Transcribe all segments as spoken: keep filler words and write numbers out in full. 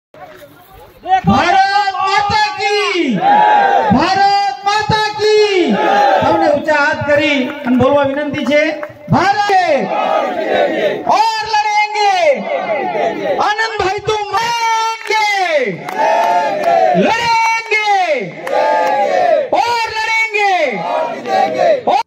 भारत माता की, भारत माता की। हमने ऊंचा हाथ करी और बोलवा विनंती है, भारत और लड़ेंगे। आनंद भाई तुम मांगे, लड़ेंगे और लड़ेंगे। और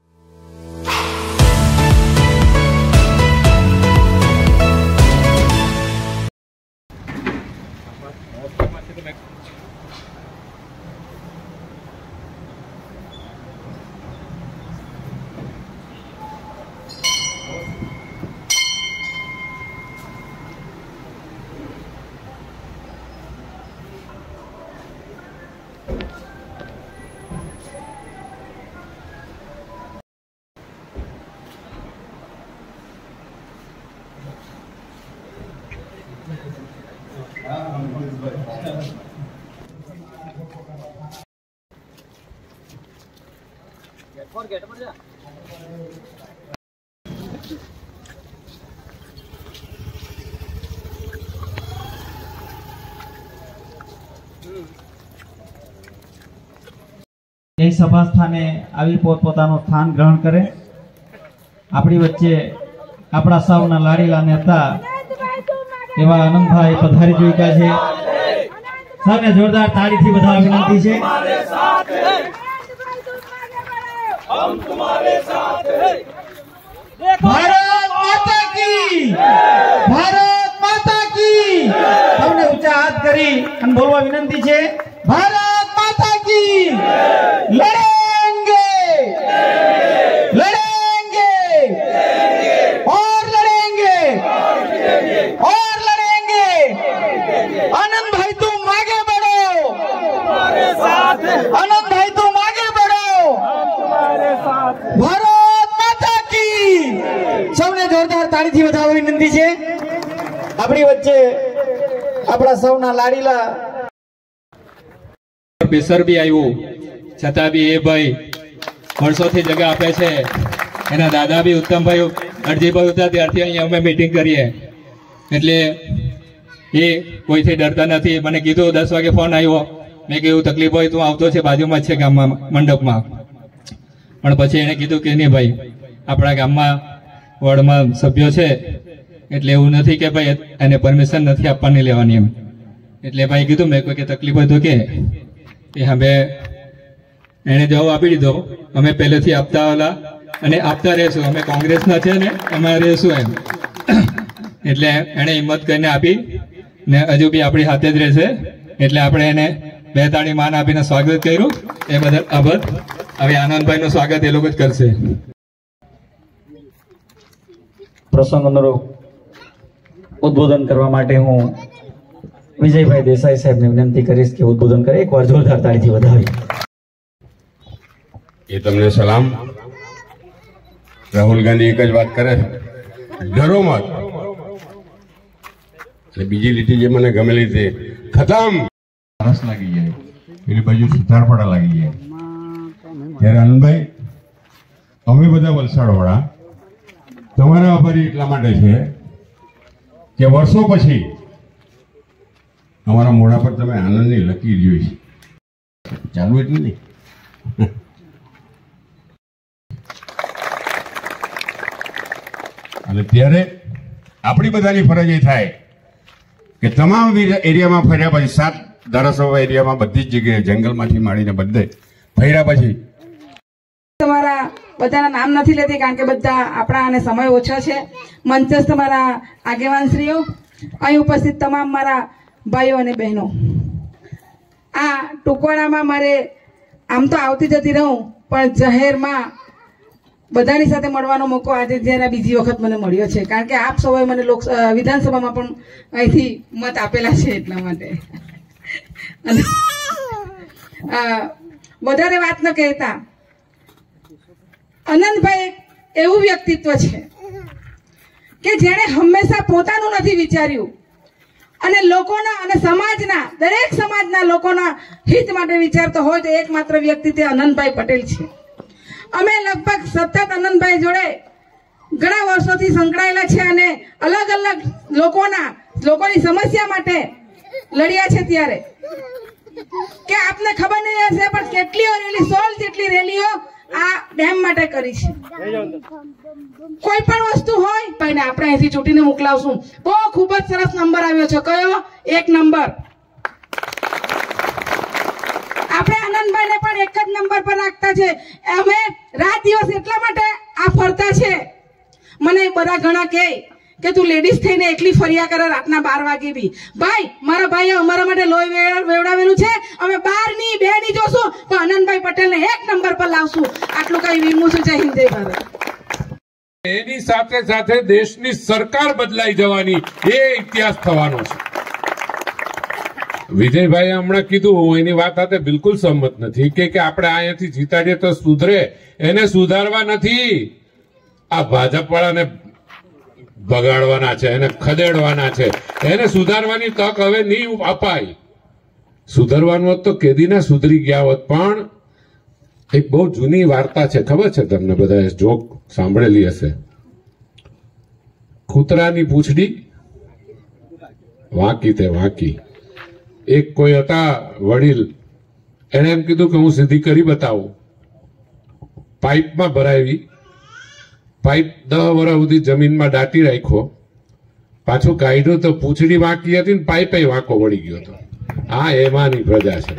गेट पर जा। एक सभा स्थाने आवी पोतपोताનું સ્થાન ગ્રહણ કરે। આપણી વચ્ચે આપણા સૌના લાડીલા નેતા એવા આનંદભાઈ પધારી ચૂક્યા છે। સૌને જોરદાર તાળીથી વધાવવા વિનંતી છે। हम तुम्हारे साथ हैं। भारत माता की, भारत माता की। हमने ऊंचा हाथ करी और बोलवा विनंती है, भारत माता की। लड़ेंगे, लड़ेंगे और लड़ेंगे और लड़ेंगे। आनंद भाई तुम आगे बढ़ो, हमारे साथ। आनंद भाई तुम आगे बढ़ो, भारत माता की। सबने जोरदार ताळीથી વધાવવા વિનંતી છે। આપણી વચ્ચે આપણા સૌના લાડીલા પ્રેશર બી આવ્યું છતાં બી એ ભાઈ વર્ષોથી જગ્યા આપે છે। એના દાદા બી ઉત્તમભાઈ અરજીભાઈ હતા ત્યારથી અહીંયા અમે મીટિંગ કરીએ, એટલે એ કોઈથી ડરતા નથી। મને કીધું દસ વાગે ફોન આવ્યો, મેં કીધું તકલીફ હોય તું આવતો છે, બાજુમાં જ છે ગામમાં મંડપમાં। પણ પછી એને કીધું કે નહીં ભાઈ, આપણા ગામમાં વોર્ડમાં સભ્યો છે એટલે એવું નથી કે ભાઈ એને પરમિશન નથી આપવાની લેવાની એમ। એટલે ભાઈ કીધું મેં કોઈ કે તકલીફ હોય તો કે અમે એને જવાબ આપી દીધો, અમે પહેલેથી આપતા વાળા અને આપતા રહેશું, અમે કોંગ્રેસના છે ને અમે રહેશું એમ। એટલે એને હિંમત કરીને આપી ને હજુ બી આપણી હાથે જ રહેશે, એટલે આપણે એને બે તાળી માન આપીને સ્વાગત કર્યું, એ બદલ આભાર। હવે આનંદભાઈનું સ્વાગત એ લોકો જ કરશે। પ્રસંગ અનુરૂપ ઉદ્બોધન કરવા માટે હું વિજયભાઈ દેસાઈ સાહેબને વિનંતી કરીશ કે ઉદ્બોધન કરે। એકવાર જોરદાર તાળીથી વધાવી। એ તમને સલામ। રાહુલ ગાંધી એક જ વાત કરે, ડરો મત। એટલે બીજી લીટી જે મને ગમેલી તે ખતમ સરસ લાગી જાય, પેલી બાજુ સુતારપડા લાગી જાય। ત્યારે આનંદભાઈ, અમે બધા વલસાડ વાળા તમારા આભારી એટલા માટે છે કે વર્ષો પછી અમારા મોઢા પર તમે આનંદની લકીર જોઈ છે। ચાલુ એટલે નહીં, અને ત્યારે આપણી બધાની ફરજ એ થાય કે તમામ એરિયામાં ફર્યા પછી, સાત ધારાસભા એરિયામાં બધી જ જગ્યાએ જંગલમાંથી માંડીને બધે ફર્યા પછી તમારા બધાના નામ નથી લેતી કારણ કે બધા આપણા અને સમય ઓછો છે। મંચસ્થ તમારા આગેવાનશ્રીઓ, અહીં ઉપસ્થિત તમામ મારા ભાઈઓ અને બહેનો, આ ટુકડામાં મારે આમ તો આવતી જતી રહું પણ જાહેરમાં બધાની સાથે મળવાનો મોકો આજે જ્યારે બીજી વખત મને મળ્યો છે, કારણ કે આપ સૌએ મને લોક વિધાનસભામાં પણ અહીંથી મત આપેલા છે એટલા માટે। અને વધારે વાત ન કહેતા, આનંદભાઈ એવું વ્યક્તિત્વ છે કે જેણે હંમેશા પોતાનું નથી વિચાર્યું અને લોકોના અને સમાજના દરેક સમાજના લોકોના હિત માટે વિચારતો હોય તો એકમાત્ર વ્યક્તિ તે આનંદભાઈ પટેલ છે। અમે લગભગ સતત આનંદભાઈ જોડે ઘણા વર્ષોથી સંકળાયેલા છે અને અલગ અલગ લોકોના લોકોની સમસ્યા માટે લડ્યા છે ત્યારે કે આપને ખબર નહીં હશે પણ કેટલીઓ રેલી સોળ જેટલી રેલીઓ આ ડેમ માટે કરી છે. કોઈ પણ વસ્તુ હોય પણ આપણે અહીંથી ચૂંટીને મોકલાવશું. બહુ ખૂબ જ સરસ નંબર આવ્યો છે. કયો? એક નંબર. આપણે આનંદભાઈને પણ એક જ નંબર પર રાખતા છે. અમે રાત દિવસ એટલા માટે આ ફરતા છે. મને બધા ઘણા કહે કે તું લેડીઝ થઈને એકલી ફર્યા કરે રાતના બાર વાગે બી. ભાઈ મારા ભાઈએ અમારા માટે લોહી વેવડાવેલું છે. અમે બાર ની બે ની જોશું પણ આનંદભાઈ પટેલને એક નંબર પર લાવશું. આટલું કઈ વિમું છું. જય હિન્દ જય ભારત. એની સાથે સાથે દેશની સરકાર બદલાઈ જવાની એ ઇતિહાસ થવાનો છે. વિજયભાઈએ હમણાં કીધું, હું એની વાત સાથે બિલકુલ સંમત નથી કે કે આપણે અહીંયાથી જીતાડીએ તો સુધરે. એને સુધારવા નથી, આ ભાજપ વાળાને બગાડવાના છે, એને ખદેડવાના છે. એને સુધારવાની તક હવે નહીં અપાય. સુધારવાનું હોત તો કેદીના સુધરી ગયા હોત. પણ એક બહુ જૂની વાર્તા છે, ખબર છે તમને? બધા જોક સાંભળેલી હશે. કૂતરાની પૂંછડી વાંકી તે વાંકી. એક કોઈ હતા વડીલ, એને એમ કીધું કે હું સીધી કરી બતાવું. પાઇપમાં ભરાવી, પાઇપ દસ વર્ષ સુધી જમીનમાં દાટી રાખ્યો, પાછું કાઢ્યું તો પૂંછડી વાંકી હતી ને પાઇપે વાંકો વળી ગયો હતો. આ એમાંની પ્રજા છે.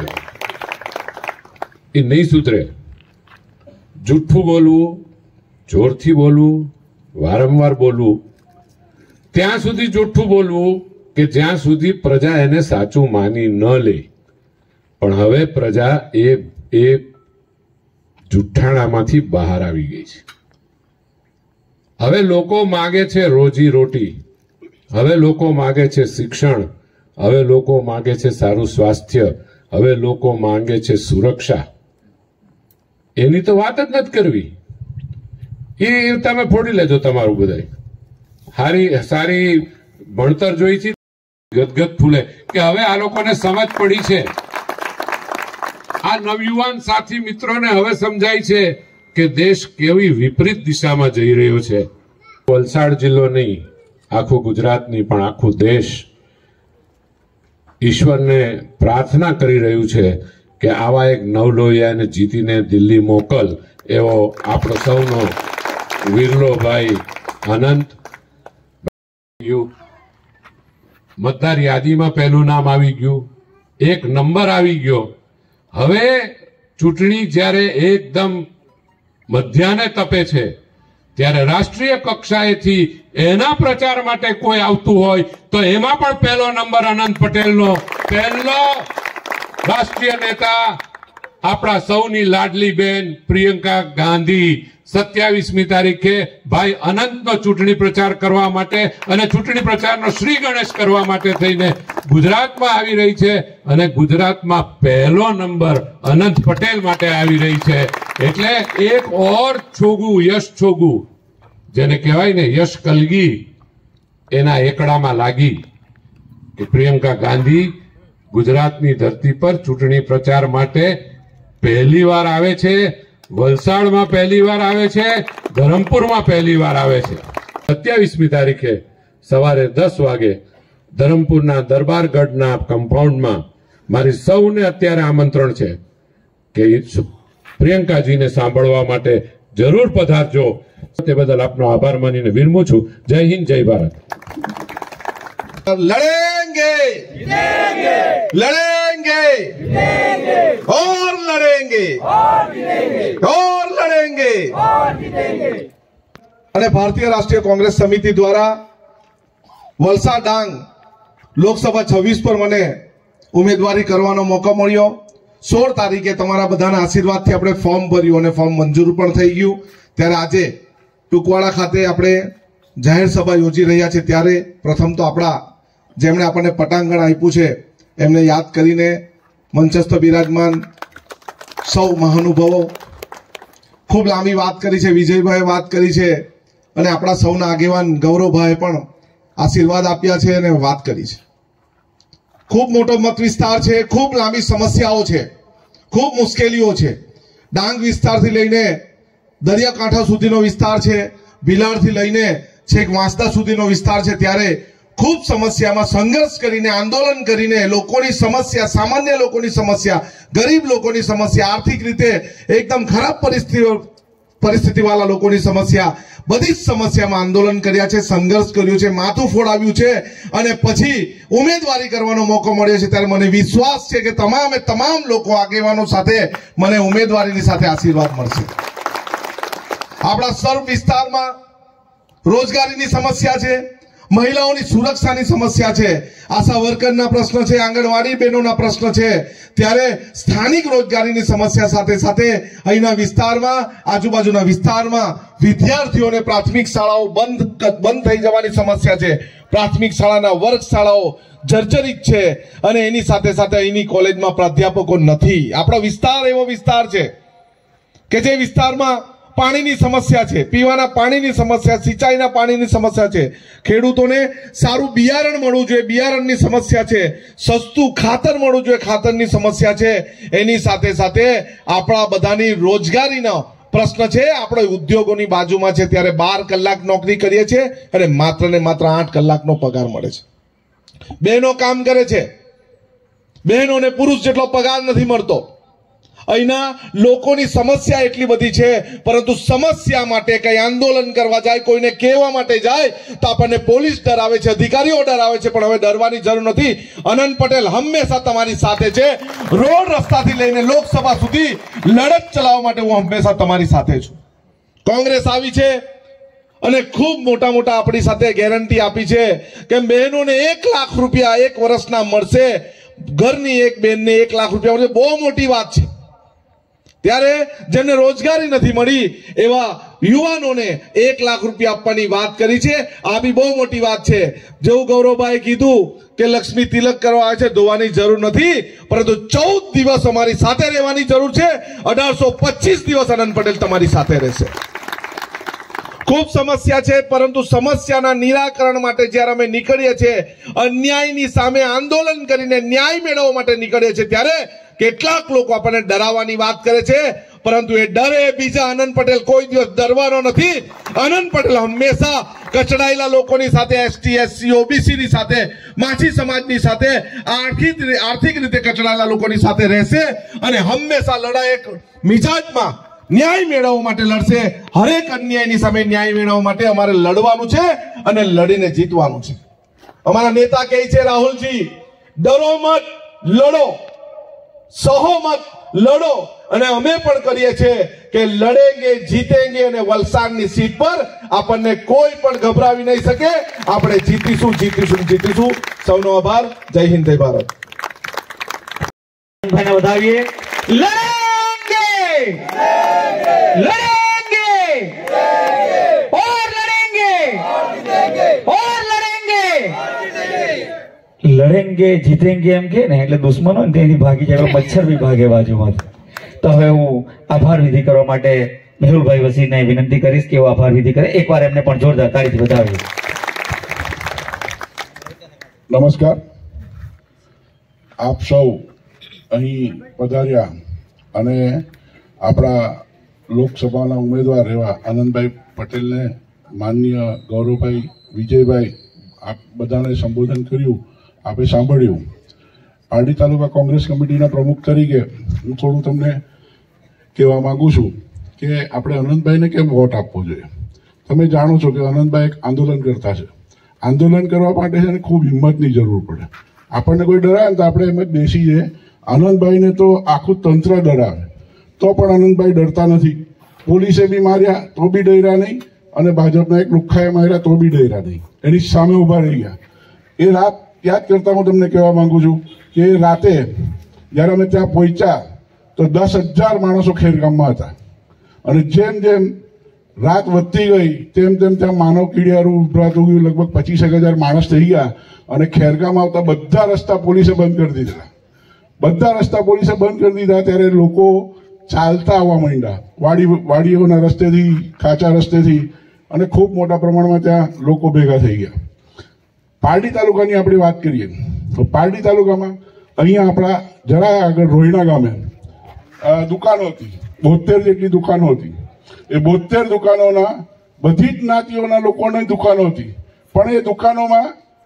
એ નહીં સુધરે. જૂઠું બોલવું, જોરથી બોલવું, વારંવાર બોલવું, ત્યાં સુધી જૂઠું બોલવું કે જ્યાં સુધી પ્રજા એને સાચું માની ન લે. પણ હવે પ્રજા એ એ જુઠ્ઠાણામાંથી બહાર આવી ગઈ છે. હવે લોકો માગે છે રોજી રોટી, હવે લોકો માગે છે શિક્ષણ, હવે લોકો માગે છે સારું સ્વાસ્થ્ય, હવે લોકો માંગે છે સુરક્ષા. એની તો વાત જ નથી કરવી. એ તમે ફોડી લેજો તમારું બધાય. સારી સારી ભણતર જોઈ છે, ગદગદ ફૂલે કે હવે આ લોકોને સમજ પડી છે. આ નવયુવાન સાથી મિત્રોને હવે સમજાય છે કે દેશ કેવી વિપરીત દિશામાં જઈ રહ્યો છે. વલસાડ જિલ્લો નહીં, આખું ગુજરાત નહીં પણ આખું દેશ ઈશ્વરને પ્રાર્થના કરી રહ્યું છે કે આવા એક નવલોહિયાને જીતીને દિલ્હી મોકલ. એવો આપણો સૌનો વિરલો ભાઈ અનંત. મતદાર યાદીમાં પહેલું નામ આવી ગયું, એક નંબર આવી ગયો. હવે ચૂંટણી જ્યારે એકદમ મધ્યાહને તપે છે ત્યારે રાષ્ટ્રીય કક્ષાએથી એના પ્રચાર માટે કોઈ આવતું હોય તો એમાં પણ પહેલો નંબર અનંત પટેલનો. પહેલો રાષ્ટ્રીય નેતા આપણા સૌની લાડલી બેન પ્રિયંકા ગાંધી સત્યાવીસમી તારીખે ભાઈ અનંતનો ચૂંટણી પ્રચાર કરવા માટે અને ચૂંટણી પ્રચારનો શ્રી ગણેશ કરવા માટે થઈને ગુજરાતમાં આવી રહી છે. અને ગુજરાતમાં પહેલો નંબર અનંત પટેલ માટે આવી રહી છે. એટલે એક ઓર છોગું, યશ છોગું, જેને કહેવાય ને યશ કલગી, એના એકડામાં લાગી કે પ્રિયંકા ગાંધી ગુજરાતની ધરતી પર ચૂંટણી પ્રચાર માટે પહેલી વાર આવે છે. વલસાડમાં પહેલી વાર આવે છે, ધરમપુરમાં પહેલી વાર આવે છે. સત્યાવીસમી તારીખે સવારે દસ વાગે ધરમપુરના દરબારગઢના કમ્પાઉન્ડમાં મારી સૌને અત્યારે આમંત્રણ છે કે પ્રિયંકાજીને સાંભળવા માટે જરૂર પધારજો. તે બદલ આપનો આભાર માનીને વિરમું છું. જય હિન્દ, જય ભારત. लड़ेंगे लड़ेंगे और लड़ेंगे और लड़ेंगे અને ભારતીય રાષ્ટ્રીય કોંગ્રેસ સમિતિ દ્વારા વલસાડ ડાંગ લોકસભા છવ્વીસ પર મને ઉમેદવારી કરવાનો મોકો મળ્યો. સોળ તારીખે તમારા બધાના આશીર્વાદથી આપણે ફોર્મ ભર્યું અને ફોર્મ મંજૂર પણ થઈ ગયું. ત્યારે આજે ટુકવાડા ખાતે આપણે જાહેર સભા યોજી રહ્યા છે. ત્યારે પ્રથમ તો આપણા જેમણે આપણને પટાંગણ આપ્યું છે એમને યાદ કરીને મંચસ્થ બિરાજમાન સૌ મહાનુભાવો ખૂબ લાંબી વાત કરી છે. વિજયભાઈએ વાત કરી છે અને આપણા સૌના આગેવાન ગૌરવભાઈએ પણ આશીર્વાદ આપ્યા છે અને વાત કરી છે. ખૂબ મોટો મત વિસ્તાર છે, ખૂબ લાંબી સમસ્યાઓ છે, ખૂબ મુશ્કેલીઓ છે. ડાંગ વિસ્તારથી લઈને દરિયાકાંઠા સુધીનો વિસ્તાર છે, ભિલાડથી લઈને છેક વાંસદા સુધીનો વિસ્તાર છે. ત્યારે ખૂબ સમસ્યામાં સંઘર્ષ કરીને આંદોલન કરીને લોકોની સમસ્યા, સામાન્ય લોકોની સમસ્યા, ગરીબ લોકોની સમસ્યા, આર્થિક રીતે એકદમ ખરાબ પરિસ્થિતિઓ પરિસ્થિતિવાળા લોકોની સમસ્યા, બધી જ સમસ્યામાં આંદોલન કર્યા છે, સંઘર્ષ કર્યો છે, માથું ફોડાવ્યું છે અને પછી ઉમેદવારી કરવાનો મોકો મળ્યો છે. ત્યારે મને વિશ્વાસ છે કે તમામે તમામ લોકો આગેવાનો સાથે મને ઉમેદવારીની સાથે આશીર્વાદ મળશે. આપણા સર્વ વિસ્તારમાં રોજગારીની સમસ્યા છે, મહિલાઓની સુરક્ષાની સમસ્યા છે, આશા વર્કરના પ્રશ્ન છે, આંગણવાડી બહેનોના પ્રશ્ન છે. ત્યારે સ્થાનિક રોજગારીની સમસ્યા સાથે સાથે અહીંના વિસ્તારમાં, આજુબાજુના વિસ્તારમાં વિદ્યાર્થીઓને પ્રાથમિક શાળાઓ બંધ બંધ થઈ જવાની સમસ્યા છે. પ્રાથમિક શાળાના વર્ગ શાળાઓ જર્જરિત છે અને એની સાથે સાથે અહીંની કોલેજમાં પ્રાધ્યાપકો નથી. આપણો વિસ્તાર એવો વિસ્તાર છે કે જે વિસ્તારમાં પાણીની સમસ્યા છે, પીવાના પાણીની સમસ્યા, સિંચાઈના પાણીની સમસ્યા છે, ખેડૂતોને સારું બિયારણ મળવું જોઈએ, બિયારણની સમસ્યા છે, સસ્તું ખાતર મળવું જોઈએ, ખાતરની સમસ્યા છે. એની સાથે સાથે આપણા બધાની રોજગારીનો પ્રશ્ન છે. આપણે ઉદ્યોગોની બાજુમાં છે ત્યારે બાર કલાક નોકરી કરીએ છીએ અને માત્ર ને માત્ર આઠ કલાકનો પગાર મળે છે. બહેનો કામ કરે છે, બહેનોને પુરુષ જેટલો પગાર નથી મળતો. અહીંના લોકોની સમસ્યા એટલી બધી છે, પરંતુ સમસ્યા માટે કઈ આંદોલન કરવા જાય, કોઈને કહેવા માટે જાય તો આપણને પોલીસ ડરાવે છે, અધિકારીઓ ડરાવે છે. પણ હવે ડરવાની જરૂર નથી. અનંત પટેલ હંમેશા તમારી સાથે છે. રોડ રસ્તાથી લઈને લોકસભા સુધી લડત ચલાવવા માટે હું હંમેશા તમારી સાથે છું. કોંગ્રેસ આવી છે અને ખૂબ મોટા મોટા આપણી સાથે ગેરંટી આપી છે કે બહેનોને એક લાખ રૂપિયા એક વર્ષના મળશે. ઘરની એક બહેનને એક લાખ રૂપિયા મળશે, બહુ મોટી વાત છે. ત્યારે જેમને રોજગારી નથી મળી એવા યુવાનોને એક લાખ રૂપિયા આપવાની વાત કરી છે. આ બી બહુ મોટી વાત છે. જેવું ગૌરવભાઈ કીધું કે લક્ષ્મી તિલક કરવા આવે છે, ધોવાની જરૂર નથી, પરંતુ ચૌદ દિવસ અમારી સાથે રહેવાની જરૂર છે. અઢારસો પચીસ દિવસ અનંત પટેલ તમારી સાથે રહેશે. ખૂબ સમસ્યા છે, પરંતુ સમસ્યાના નિરાકરણ માટે જ્યારે અમે નીકળીએ છીએ, અન્યાયની સામે આંદોલન કરીને ન્યાય મેળવવા માટે નીકળીએ છીએ, ત્યારે કેટલાક લોકો આપણને ડરાવવાની વાત કરે છે, પરંતુ એ ડરે બીજા. અનંત પટેલ કોઈ દિવસ ડરવાનો નથી. અનંત પટેલ હંમેશા કચડાયેલા લોકોની સાથે, એસટી, એસસી, ઓબીસી ની સાથે, માછી સમાજની સાથે, આર્થિક આર્થિક રીતે કચડાયેલા લોકોની સાથે રહેશે અને હંમેશા લડાયક મિજાજમાં ન્યાય મેળવવા માટે લડશે. હરેક અન્યાયની સામે ન્યાય મેળવવા માટે અમારે લડવાનું છે અને લડીને જીતવાનું છે. અમારા નેતા કહે છે, રાહુલજી ડરો મત, લડો, સહો મત, લડો. અને અમે પણ કરીએ છીએ કે લડેંગે, જીતેંગે અને વલસાડની સીટ પર આપણને કોઈ પણ ગભરાવી નહીં શકે. આપણે જીતીશું, જીતીશું, જીતીશું. સૌનો આભાર. જય હિન્દ, જય ભારત. ભાઈને વધાવીએ. લડેંગે, લડેંગે और लड़ेंगे और लड़ेंगे. લડેંગે, જીતેંગે એમ કે ને એટલે દુશ્મનો ને તેની ભાગી જાય, મચ્છર બી ભાગે બાજુમાંથી. તો હવે હું આભાર વિધિ કરવા માટે મેહુલભાઈ વસીને વિનંતી કરીશ કે આભાર વિધિ કરે. એકવાર એમને પણ જોરદાર તાળીથી વધાવીએ. નમસ્કાર. આપ સૌ અહીં પધાર્યા અને આપણા લોકસભાના ઉમેદવાર એવા આનંદભાઈ પટેલને, માનનીય ગૌરવભાઈ, વિજયભાઈ, આપ બધાને સંબોધન કર્યું, આપે સાંભળ્યું. પારડી તાલુકા કોંગ્રેસ કમિટીના પ્રમુખ તરીકે હું થોડું તમને કહેવા માંગુ છું કે આપણે અનંતભાઈને કેમ વોટ આપવો જોઈએ. તમે જાણો છો કે અનંતભાઈ એક આંદોલન કરતા છે. આંદોલન કરવા માટે છે ને ખૂબ હિંમતની જરૂર પડે. આપણને કોઈ ડરાવે ને તો આપણે એમ જ બેસી જઈએ. આનંદભાઈને તો આખું તંત્ર ડરાવે, તો પણ આનંદભાઈ ડરતા નથી. પોલીસે બી માર્યા તો બી ડર્યા નહીં અને ભાજપના એક લુખ્ખાએ માર્યા તો બી ડર્યા નહીં. એની સામે ઉભા રહી ગયા. એ રાત યાદ કરતા હું તમને કહેવા માંગુ છું કે રાતે જ્યારે અમે ત્યાં પહોંચ્યા તો દસ હજાર માણસો ખેરગામમાં હતા અને જેમ જેમ રાત વધતી ગઈ તેમ તેમ ત્યાં માનવ કીડિયારું ઉભરાતું ગયું. લગભગ પચીસ હજાર માણસ થઈ ગયા અને ખેરગામ આવતા બધા રસ્તા પોલીસે બંધ કરી દીધા. બધા રસ્તા પોલીસે બંધ કરી દીધા ત્યારે લોકો ચાલતા આવવા માંડ્યા, વાડી વાડીઓના રસ્તેથી, કાચા રસ્તેથી, અને ખૂબ મોટા પ્રમાણમાં ત્યાં લોકો ભેગા થઈ ગયા. પારડી તાલુકાની આપણે વાત કરીએ તો પારડી તાલુકામાં અહીંયા આપણા જરા આગળ રોહિણા ગામે દુકાનો હતી, બોતેર જેટલી દુકાનો હતી. એ બોતેર દુકાનોના બધી જ જ્ઞાતિઓના લોકોની દુકાનો હતી, પણ એ દુકાનોમાં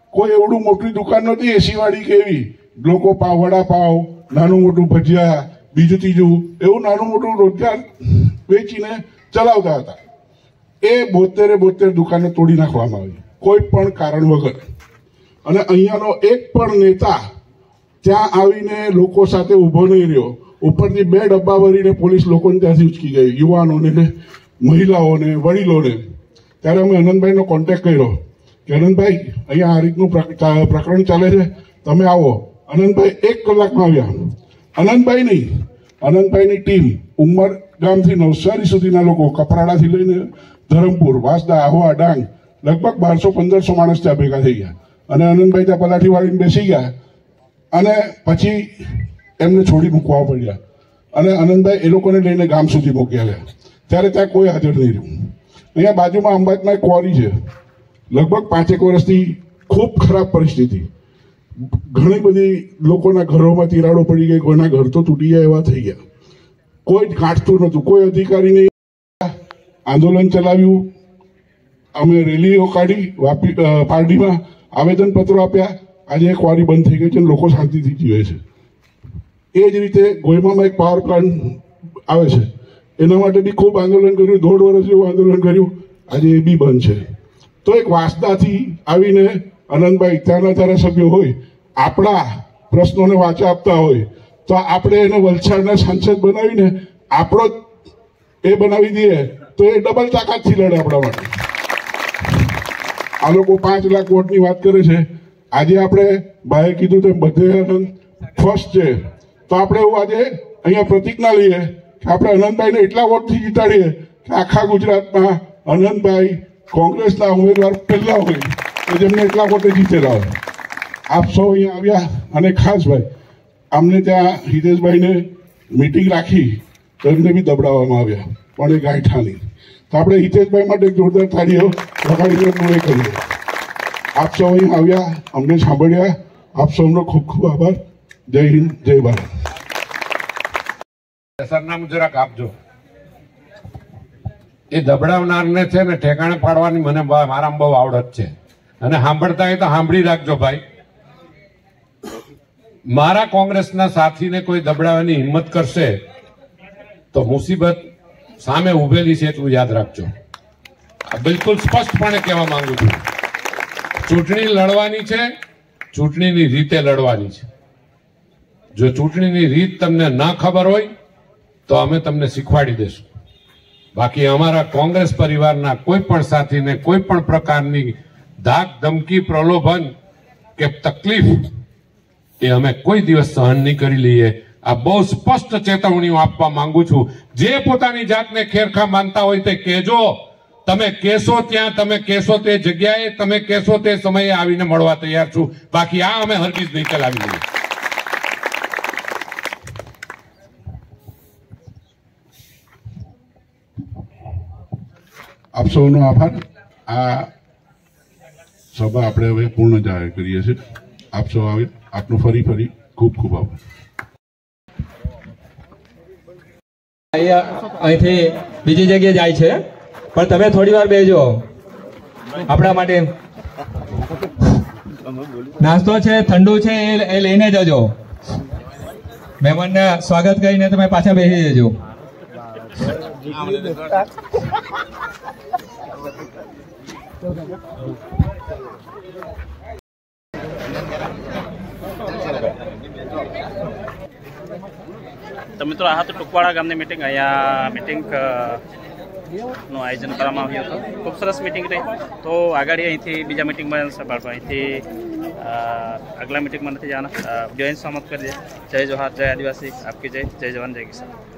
કોઈ એવડું મોટી દુકાન નહોતી એસી વાળી કે એવી, લોકો પાવ વડાપાવ, નાનું મોટું ભજીયા, બીજું ત્રીજું એવું નાનું મોટું રોજગાર વેચીને ચલાવતા હતા. એ બોતેરે બોતેર દુકાનો તોડી નાખવામાં આવી કોઈ પણ કારણ વગર. અને અહીંયાનો એક પણ નેતા ત્યાં આવીને લોકો સાથે ઊભો નહીં રહ્યો. ઉપરથી બે ડબ્બા ભરીને પોલીસ લોકોને ત્યાંથી ઉચકી ગઈ, યુવાનોને, મહિલાઓને, વડીલોને. ત્યારે અમે આનંદભાઈનો કોન્ટેક્ટ કર્યો કે આનંદભાઈ અહીંયા આ રીતનું પ્રકરણ ચાલે છે, તમે આવો. આનંદભાઈ એક કલાકમાં આવ્યા. આનંદભાઈ નહીં, આનંદભાઈની ટીમ ઉમર ગામથી નવસારી સુધીના લોકો, કપરાડાથી લઈને ધરમપુર, વાંસદા, આહવા, ડાંગ, લગભગ બારસો પંદરસો માણસ ત્યાં ભેગા થઈ ગયા. અને આનંદભાઈ ત્યાં પલાઠી વાળીને બેસી ગયા અને પછી એમને છોડી મૂકવા પડ્યા. અને આનંદભાઈ એ લોકોને લઈને ગામ સુધી મૂકી આવ્યા. ત્યારે ત્યાં કોઈ હાજર નહીં રહ્યું. અહીંયા બાજુમાં અંબાજમાં એક ક્વોરી છે, લગભગ પાંચેક વર્ષથી ખૂબ ખરાબ પરિસ્થિતિ. ઘણી બધી લોકોના ઘરોમાં તિરાડો પડી ગઈ, કોઈના ઘર તો તૂટી ગયા એવા થઈ ગયા. કોઈ જ ગાંઠતું નહોતું, કોઈ અધિકારી નહીં. આંદોલન ચલાવ્યું, અમે રેલીઓ કાઢી, વાપી પારડીમાં આવેદનપત્રો આપ્યા. આજે ક્વોરી બંધ થઈ ગઈ છે અને લોકો શાંતિથી જીવે છે. એ જ રીતે ગોયમામાં એક પાવર પ્લાન્ટ આવે છે, એના માટે બી ખૂબ આંદોલન કર્યું, દોઢ વર્ષ જેવું આંદોલન કર્યું. આજે એ બી બંધ છે. તો એક વાંસદાથી આવીને આનંદભાઈ ત્યાંના ધારાસભ્યો હોય, આપણા પ્રશ્નોને વાચા આપતા હોય, તો આપણે એને વલસાડના સાંસદ બનાવીને આપણો એ બનાવી દઈએ તો એ ડબલ તાકાતથી લડે આપણા માટે. આ લોકો પાંચ લાખ વોટની વાત કરે છે. આજે આપણે ભાઈએ કીધું તેમ બધે આનંદ ફર્સ્ટ છે, તો આપણે એવું આજે અહીંયા પ્રતિજ્ઞા લઈએ કે આપણે આનંદભાઈને એટલા વોટથી જીતાડીએ કે આખા ગુજરાતમાં આનંદભાઈ કોંગ્રેસના ઉમેદવાર પહેલા હોય કે જેમને એટલા વોટે જીતેલા હોય. આપ સૌ અહીંયા આવ્યા અને ખાસ ભાઈ અમને ત્યાં હિતેશભાઈને મિટિંગ રાખી તો એમને બી દબડાવવામાં આવ્યા, પણ એ ગાંઠાની. તો આપણે હિતેશભાઈ માટે જોરદાર તાળીઓ વગાડીને પૂરે કરીએ. આપ સૌ અહીં આવ્યા, અમને સાંભળ્યા. આપ સૌનો ખૂબ ખૂબ આભાર. જય હિન્દ, જય ભારત. સરનામું જરાક આપજો. એ દબડાવનારને છે ને ઠેકાણે પાડવાની મને મારામાં બહુ આવડત છે, અને સાંભળતા હોય તો સાંભળી રાખજો ભાઈ. મારા કોંગ્રેસના સાથીને કોઈ દબડાવવાની હિંમત કરશે તો મુસીબત સામે ઉભેલી છે, એટલું યાદ રાખજો. બિલકુલ સ્પષ્ટપણે કહેવા માંગુ છું, ચૂંટણી લડવાની છે, ચૂંટણીની રીતે લડવાની છે. જો ચૂંટણીની રીત તમને ના ખબર હોય તો અમે તમને શીખવાડી દઈશું. બાકી અમારા કોંગ્રેસ પરિવારના કોઈ પણ સાથીને કોઈ પણ પ્રકારની ધાક ધમકી, પ્રલોભન કે તકલીફ એ અમે કોઈ દિવસ સહન નહીં કરી લઈએ. આ બહુ સ્પષ્ટ ચેતવણીઓ આપવા માંગુ છું. જે પોતાની જાતને ખેરખા માનતા હોય તે કહેજો. તમે કહેશો ત્યાં, તમે કહેશો તે જગ્યાએ, તમે કહેશો તે સમયે આવીને મળવા તૈયાર છું. બાકી આ અમે હરગીઝ નહીં ચલાવી લઈએ. આપ સૌનો આભાર. આ સભા આપણે હવે પૂર્ણ જાહેર કરીએ છીએ. આપ સૌ આવે, આપનો ફરી ફરી ખૂબ ખૂબ આભાર. અહીંથી બીજી જગ્યાએ જાય છે, પણ તમે થોડી વાર બેસજો. આપણા માટે નાસ્તો છે, ઠંડુ છે, એ લઈને જજો. મહેમાનને સ્વાગત કરીને તમે પાછા બેસી જજો. તો મિત્રો આ તો ટુકવાડા ગામની મિટિંગ. અહીંયા મિટિંગ નું આયોજન કરવામાં આવ્યું હતું. ખૂબ સરસ મિટિંગ રહી. તો આગળ અહીંથી બીજા મિટિંગમાં સંભાળવા, અહીંથી આગલા મિટિંગમાં નથી જવાના. જોઈન સમાપ્ત કરી દે. જય જોહાર, જય આદિવાસી, આપકી જય, જય જવાન, જય કિસાન.